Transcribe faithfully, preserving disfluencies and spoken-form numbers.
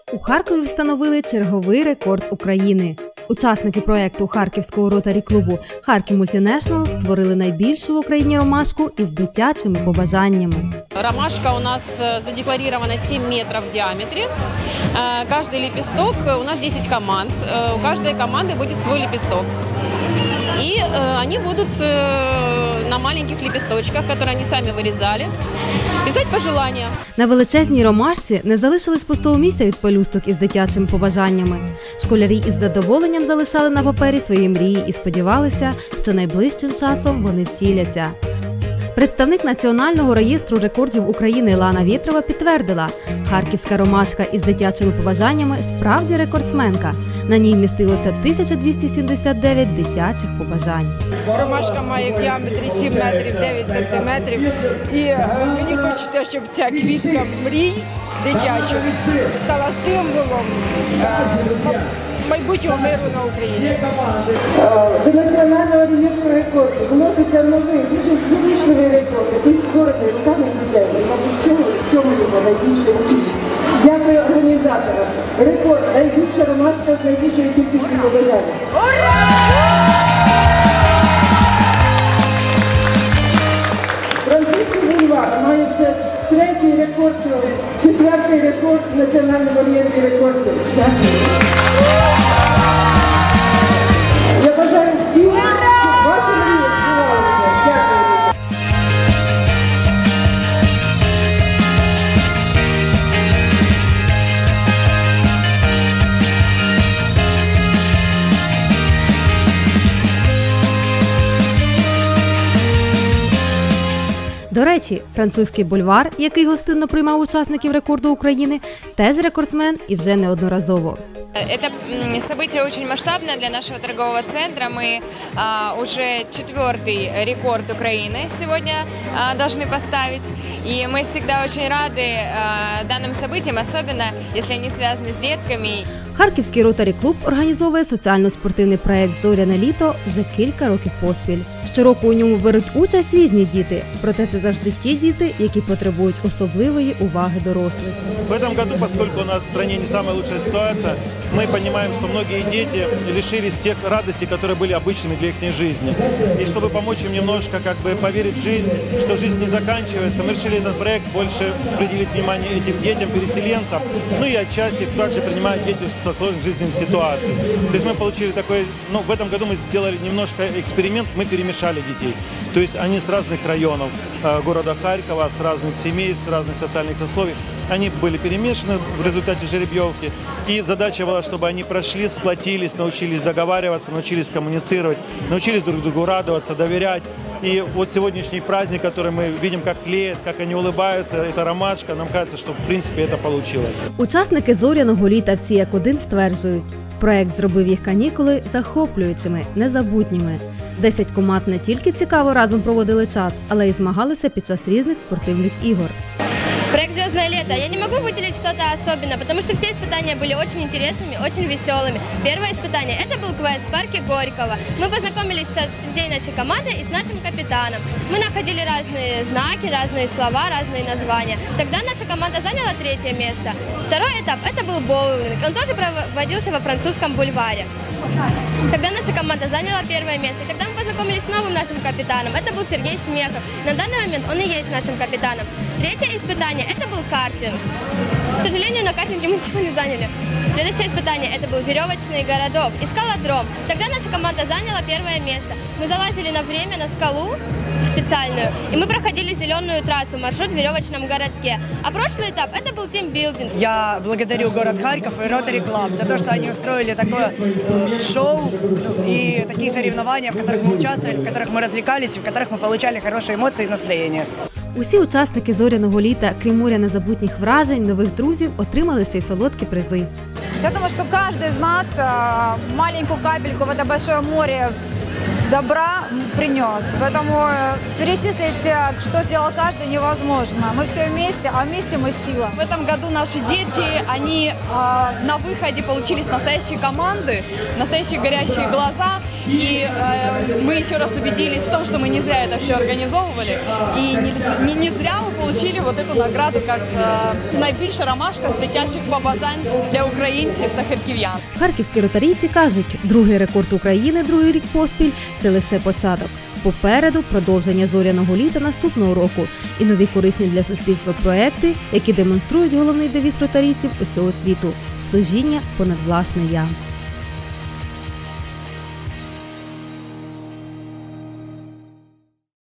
У Харкові встановили черговий рекорд України. Учасники проєкту Харківського ротарі-клубу «Харків Мультінешнл» створили найбільшу в Україні ромашку із дитячими побажаннями. Ромашка у нас задекларирована сім метрів в діаметрі. Каждый лепесток, у нас десять команд, у каждой команды будет свой лепесток. И они будут на маленьких лепесточках, которые они сами вырезали, писать пожелания. На величезній ромашці не залишилось пустого місця від пелюсток із дитячими побажаннями. Школярі із задоволенням залишали на папері свої мрії і сподівалися, що найближчим часом вони втіляться. Представник Національного реєстру рекордів України Лана Вєтрова підтвердила, харківська ромашка із дитячими побажаннями справді рекордсменка. На ній вмістилося тисяча двісті сімдесят дев'ять дитячих побажань. Ромашка має в діаметрі сім метрів дев'ять сантиметрів. І мені хочеться, щоб ця квітка мрій дитячих стала символом майбутнього миру на Україні. До Національного реєстру рекордів вноситься новий, дуже зручний рекорд, який створений руками дітей. Мабуть, в цьому його найбільша цінність. Дякую організаторам. Рекорд – найбільша ромашка з найбільшою кількістю побажань. Французький бульвар має вже третій рекорд, четвертий рекорд в Національному реєстрі рекордів. Я бажаю всім, щоб ваші мрії збувалися. Дякую. До речі, французький бульвар, який гостинно приймав учасників рекорду України, теж рекордсмен і вже неодноразово. Это событие очень масштабное для нашего торгового центра. Мы а, уже четвертый рекорд Украины сегодня а, должны поставить. И мы всегда очень рады а, данным событиям, особенно если они связаны с детками. Харківський ротарі-клуб організовує соціально-спортивний проєкт «Зоряне літо» вже кілька років поспіль. Щороку у ньому беруть участь різні діти, проте це завжди ті діти, які потребують особливої уваги дорослих. В этом году, поскольку у нас в стране не самая лучшая ситуация, мы понимаем, что многие дети лишились тех радостей, которые были обычными для их жизни. И чтобы помочь им немножко как бы поверить в жизнь, что жизнь не заканчивается, мы решили этот проект больше уделить внимание этим детям, переселенцам, ну и отчасти также принимают дети со сложных жизненных ситуаций. То есть мы получили такой, ну в этом году мы сделали немножко эксперимент, мы перемешали детей. То есть они с разных районов э, города Харькова, с разных семей, с разных социальных сословий. Они были перемешаны в результате жеребьевки. И задача была, чтобы они прошли, сплотились, научились договариваться, научились коммуницировать, научились друг другу радоваться, доверять. И вот сегодняшний праздник, который мы видим, как клеят, как они улыбаются, эта ромашка, нам кажется, что в принципе это получилось. Учасники «Зоряного літа» всі як один стверджують, проєкт зробив їх канікули захоплюючими, незабутніми. Десять команд не тільки цікаво разом проводили час, але й змагалися під час різних спортивних ігор. Проект «Звездное лето». Я не могу выделить что-то особенное, потому что все испытания были очень интересными, очень веселыми. Первое испытание – это был квест в парке Горького. Мы познакомились со всей нашей командой и с нашим капитаном. Мы находили разные знаки, разные слова, разные названия. Тогда наша команда заняла третье место. Второй этап – это был боулинг. Он тоже проводился во французском бульваре. Тогда наша команда заняла первое место. Тогда мы познакомились с новым нашим капитаном. Это был Сергей Смехов. На данный момент он и есть нашим капитаном. Третье испытание – это был картинг. К сожалению, на картинге мы ничего не заняли. Следующее испытание – это был веревочный городок и скалодром. Тогда наша команда заняла первое место. Мы залазили на время на скалу специальную, и мы проходили зеленую трассу, маршрут в веревочном городке. А прошлый этап – это был тимбилдинг. Я благодарю город Харьков и Rotary Club за то, что они устроили такое шоу и такие соревнования, в которых мы участвовали, в которых мы развлекались, в которых мы получали хорошие эмоции и настроение. Усі учасники «Зоряного літа», крім моря незабутніх вражень, нових друзів, отримали ще й солодкі призи. Я думаю, что каждый из нас маленькую капельку в это большое море добра принес. Поэтому перечислить, что сделал каждый, невозможно. Мы все вместе, а вместе мы сила. В этом году наши дети, они э, на выходе получились настоящие команды, настоящие горящие глаза. И э, мы еще раз убедились в том, что мы не зря это все организовывали. И не, не, не зря мы получили вот эту награду, как э, найбільша ромашка з дитячих побажань для українців та харків'ян. Харківські ротарійці кажуть, другий рекорд України другий рік поспіль – це лише початок. Попереду продовження зоряного літа наступного року і нові корисні для суспільства проекти, які демонструють головний девіз ротарійців усього світу – служіння понад власне «я».